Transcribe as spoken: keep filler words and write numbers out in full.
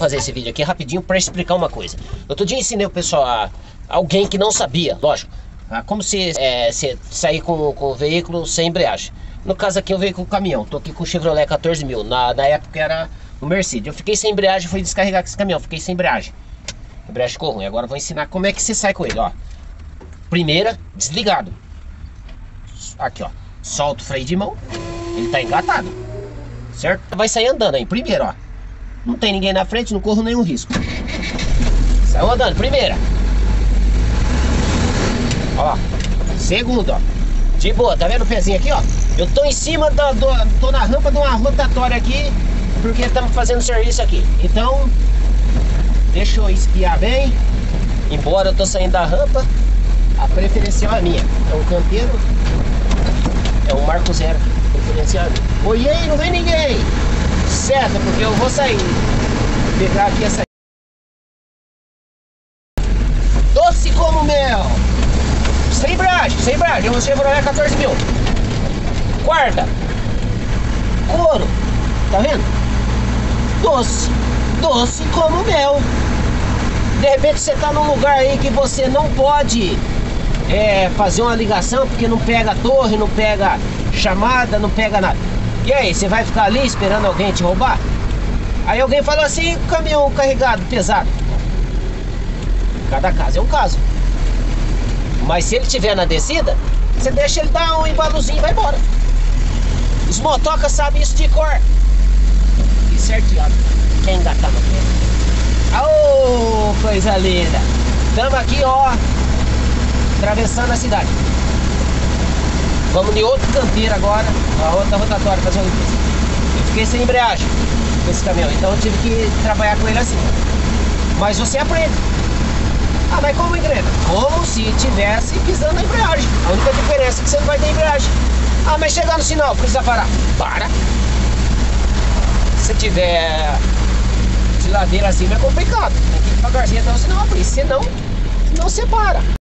fazer esse vídeo aqui rapidinho para explicar uma coisa. Outro dia ensinei o pessoal, a alguém que não sabia, lógico, a como se, é, se sair com, com o veículo sem embreagem. No caso aqui é um veículo caminhão, tô aqui com o Chevrolet quatorze mil, na, na época era o Mercedes. Eu fiquei sem embreagem, fui descarregar com esse caminhão, fiquei sem embreagem. A embreagem ficou ruim, agora eu vou ensinar como é que você sai com ele, ó. Primeira, desligado. Aqui, ó, solta o freio de mão, ele tá engatado, certo? Vai sair andando aí, primeiro, ó. Não tem ninguém na frente, não corro nenhum risco. Saiu andando, primeira. Ó, segundo, ó. De boa, tá vendo o pezinho aqui, ó? Eu tô em cima da, do, tô na rampa de uma rotatória aqui, porque estamos fazendo serviço aqui. Então, deixa eu espiar bem. Embora eu tô saindo da rampa, a preferencial é minha. É um canteiro, é um marco zero, preferencial é minha. Oi, não vem ninguém. Certo, porque eu vou sair. Pegar aqui essa. Doce como mel. Sem embreagem, sem embreagem. Eu Chevrolet quatorze mil. Quarta. Couro. Tá vendo? Doce. Doce como mel. De repente você tá num lugar aí que você não pode é, fazer uma ligação, porque não pega torre, não pega chamada, não pega nada. E aí, você vai ficar ali esperando alguém te roubar? Aí alguém falou assim, caminhão carregado, pesado. Cada caso é um caso. Mas se ele estiver na descida, você deixa ele dar um embalozinho e vai embora. Os motocas sabem isso de cor. E certinho, ó. Quem engatar no pé. Aô, coisa linda. Estamos aqui, ó, atravessando a cidade. Vamos de outro canteiro agora, a outra rotatória, fazer um... Eu fiquei sem embreagem com esse caminhão, então eu tive que trabalhar com ele assim. Mas você aprende. Ah, mas como engrena? Como se tivesse pisando na embreagem. A única diferença é que você não vai ter embreagem. Ah, mas chegar no sinal, precisa parar. Para. Se tiver de ladeira acima é complicado. Tem que ir devagarzinho até o sinal abrir, senão não você para.